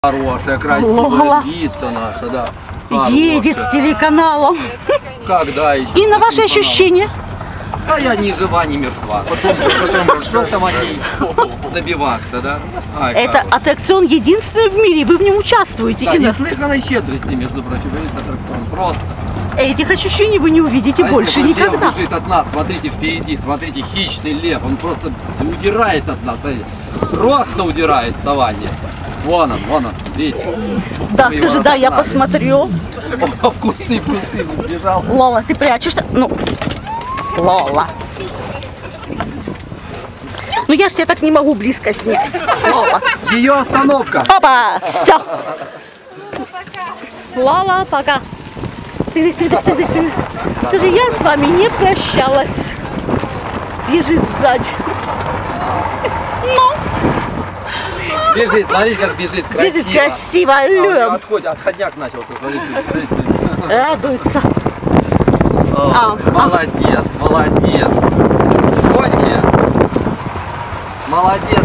Хорошая, красивая львица наша, да. Едет с телеканалом. Когда еще? И на ваши ощущения? А я ни жива, ни мертва. Потом что там о ней добиваться, да? Ай, Это аттракцион единственный в мире, вы в нем участвуете. да, Инна. неслыханной щедрости, между прочим, говорит аттракцион. Просто. Этих ощущений вы не увидите больше если лев никогда. бежит от нас, смотрите впереди, смотрите, хищный лев, он просто удирает от нас, смотрите. Просто удирает в саванне. Вон он, видите? Да, Мы скажи, его да, я разогнали. посмотрю. Он в кусты бежал. Лола, ты прячешься? Ну, Лола. Ну я ж тебя так не могу близко снять. Лола. Ее остановка. Опа! Все. Лола, пока. Ты. Скажи, я с вами не прощалась. Бежит сзади. Ну, Бежит, смотрите, как бежит красиво. бежит красиво, А у него лём. отходняк начался, смотрите. Радуется. О, молодец, молодец. Кончи. Молодец.